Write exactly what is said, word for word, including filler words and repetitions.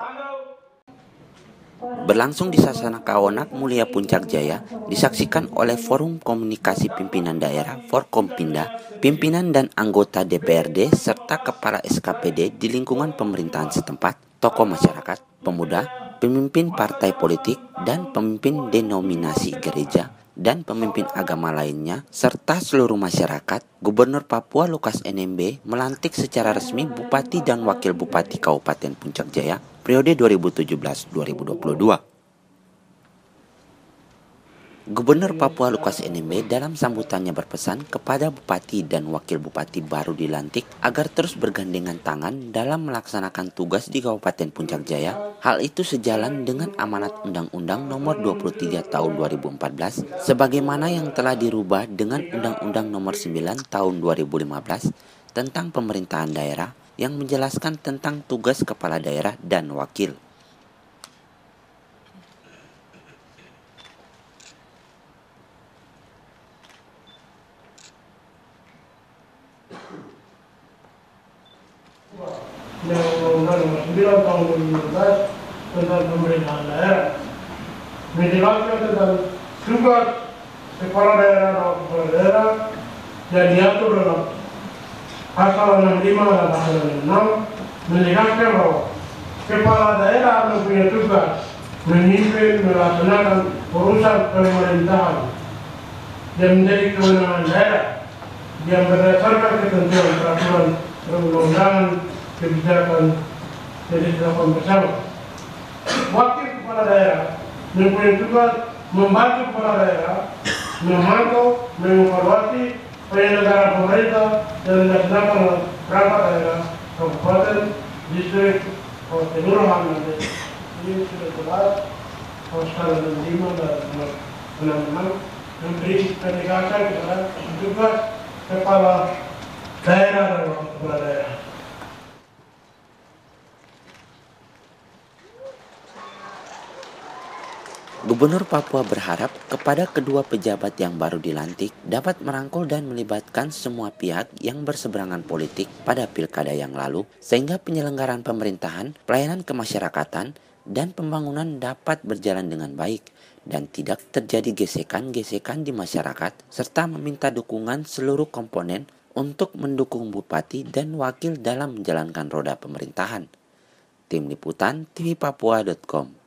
Berlangsung di Sasana Kawonak Mulia Puncak Jaya, disaksikan oleh Forum Komunikasi Pimpinan Daerah Forkompinda, pimpinan dan anggota D P R D, serta kepala S K P D di lingkungan pemerintahan setempat, tokoh masyarakat, pemuda, pemimpin partai politik, dan pemimpin denominasi gereja, dan pemimpin agama lainnya, serta seluruh masyarakat. Gubernur Papua Lukas N M B melantik secara resmi Bupati dan Wakil Bupati Kabupaten Puncak Jaya periode dua ribu tujuh belas sampai dua ribu dua puluh dua. Gubernur Papua Lukas N M B dalam sambutannya berpesan kepada Bupati dan Wakil Bupati baru dilantik agar terus bergandengan tangan dalam melaksanakan tugas di Kabupaten Puncak Jaya. Hal itu sejalan dengan amanat Undang-Undang Nomor dua puluh tiga Tahun dua ribu empat belas sebagaimana yang telah dirubah dengan Undang-Undang Nomor sembilan Tahun dua ribu lima belas tentang pemerintahan daerah yang menjelaskan tentang tugas kepala daerah dan wakil. Undang-Undang Nomor sembilan Tahun dua ribu lima belas tentang pemerintahan daerah menjelaskan tentang tugas kepala daerah dan kepala daerah yang diatur dalam pasal enam puluh lima dan pasal enam puluh enam menjelaskan bahwa kepala daerah mempunyai tugas memimpin melaksanakan urusan pemerintahan yang menjadi kewenangan daerah yang berdasarkan ketentuan peraturan perundang-undangan kebijakan jadi dilakukan bersama. Wakil kepala daerah mempunyai tugas membantu kepala daerah memantau, mengevaluasi penyelenggaraan pemerintah dan melaksanakan perangkat daerah, kabupaten, distrik, atau kelurahan nanti. Ini sudah jelas pasal enam puluh lima dan enam puluh enam memberi penegasan kepada tugas kepala daerah dan wakil kepala daerah. Gubernur Papua berharap kepada kedua pejabat yang baru dilantik dapat merangkul dan melibatkan semua pihak yang berseberangan politik pada pilkada yang lalu, sehingga penyelenggaraan pemerintahan, pelayanan kemasyarakatan, dan pembangunan dapat berjalan dengan baik dan tidak terjadi gesekan-gesekan di masyarakat, serta meminta dukungan seluruh komponen untuk mendukung bupati dan wakil dalam menjalankan roda pemerintahan. Tim Liputan T V Papua dot com